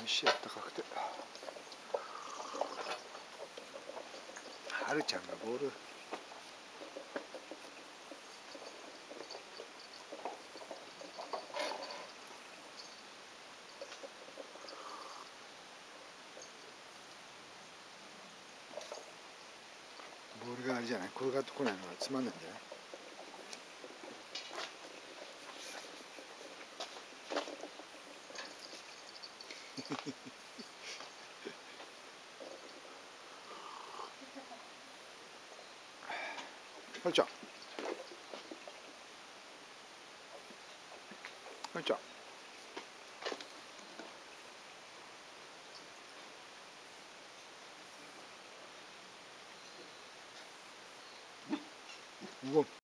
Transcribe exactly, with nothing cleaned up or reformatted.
しあったかくて。はるちゃんがボール。ボールがあれじゃない、転がってこないのがつまんないんじゃない。はるちゃん、はるちゃん。うわ。